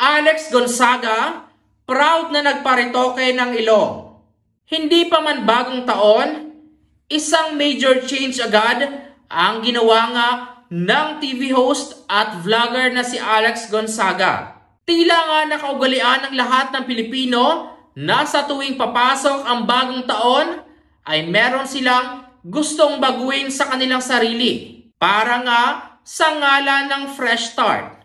Alex Gonzaga, proud na nagparitoke ng ilong. Hindi pa man bagong taon, isang major change agad ang ginawa nga ng TV host at vlogger na si Alex Gonzaga. Tila nga nakaugalian ng lahat ng Pilipino na sa tuwing papasok ang bagong taon ay meron silang gustong baguhin sa kanilang sarili para nga sa ngalan ng fresh start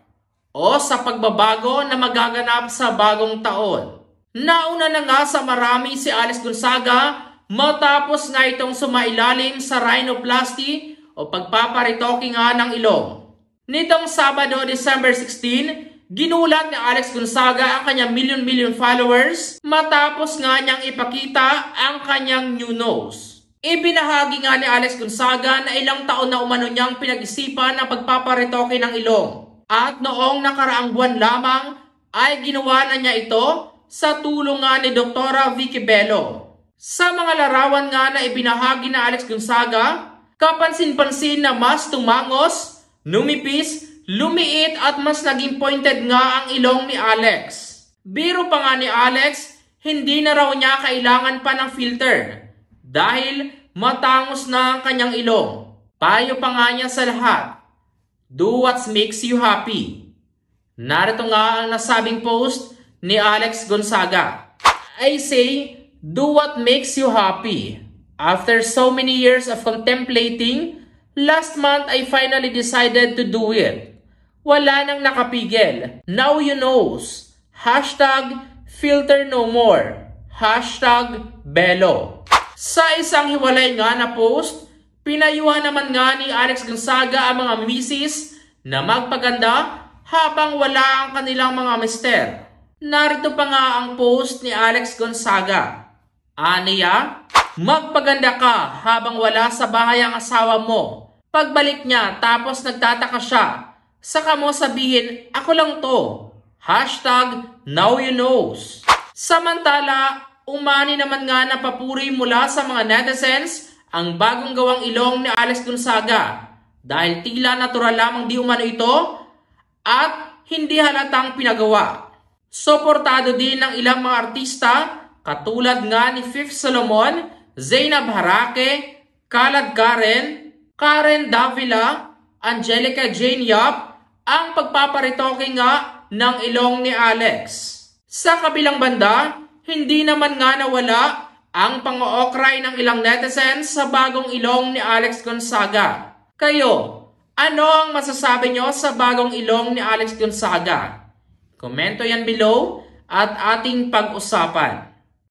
o sa pagbabago na magaganap sa bagong taon. Nauna na nga sa marami si Alex Gonzaga matapos nga itong sumailalim sa rhinoplasty o pagpaparitoke nga ng ilong. Nitong Sabado, December 16, ginulat ni Alex Gonzaga ang kanyang million followers matapos nga niyang ipakita ang kanyang new nose. Ibinahagi nga ni Alex Gonzaga na ilang taon na umano niyang pinag-isipan ang pagpaparitoke ng ilong. At noong nakaraang buwan lamang ay ginawa na niya ito sa tulong nga ni Dr. Vicky Bello. Sa mga larawan nga na ibinahagi na Alex Gonzaga, kapansin-pansin na mas tumangos, numipis, lumiit at mas naging pointed nga ang ilong ni Alex. Biro pa nga ni Alex, hindi na raw niya kailangan pa ng filter dahil matangos na ang kanyang ilong. Payo pa nga niya sa lahat, do what makes you happy. Narito nga ang nasabing post ni Alex Gonzaga. I say, do what makes you happy. After so many years of contemplating, last month I finally decided to do it. Wala nang nakapigil. Now you knows. Hashtag filter no more. Hashtag Bello. Sa isang hiwalay nga na post, pinayuhan naman nga ni Alex Gonzaga ang mga misis na magpaganda habang wala ang kanilang mga mister. Narito pa nga ang post ni Alex Gonzaga. Aniya, magpaganda ka habang wala sa bahay ang asawa mo. Pagbalik niya tapos nagtataka siya, saka mo sabihin, ako lang to. Hashtag now you knows. Samantala, umani naman nga na papuri mula sa mga netizens ang bagong gawang ilong ni Alex Gonzaga dahil tila natural lamang di umano ito at hindi halatang pinagawa. Suportado din ng ilang mga artista katulad nga ni Fifth Solomon, Zainab Harake, Kalad Karen, Karen Davila, Angelica Jane Yap ang pagpaparitoke nga ng ilong ni Alex. Sa kabilang banda, hindi naman nga nawala ang pang-ookray ng ilang netizens sa bagong ilong ni Alex Gonzaga. Kayo, ano ang masasabi nyo sa bagong ilong ni Alex Gonzaga? Komento yan below at ating pag-usapan.